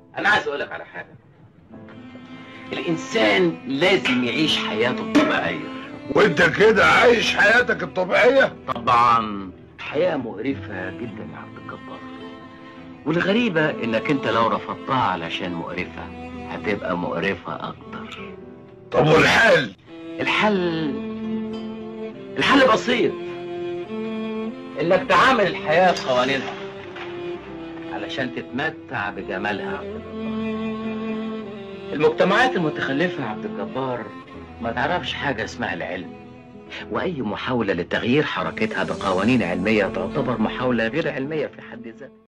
انا عايز اقولك على حاجه. الانسان لازم يعيش حياته الطبيعيه. وانت كده عايش حياتك الطبيعيه؟ طبعا حياه مقرفه جدا يا عبد الجبار، والغريبه انك انت لو رفضتها علشان مقرفه هتبقى مقرفه اكتر. طب والحل؟ الحل بسيط، انك تعامل الحياه بقوانينها علشان تتمتع بجمالها يا عبد الجبار. المجتمعات المتخلفة يا عبد الجبار ما تعرفش حاجة اسمها العلم، وأي محاولة لتغيير حركتها بقوانين علمية تعتبر محاولة غير علمية في حد ذاتها.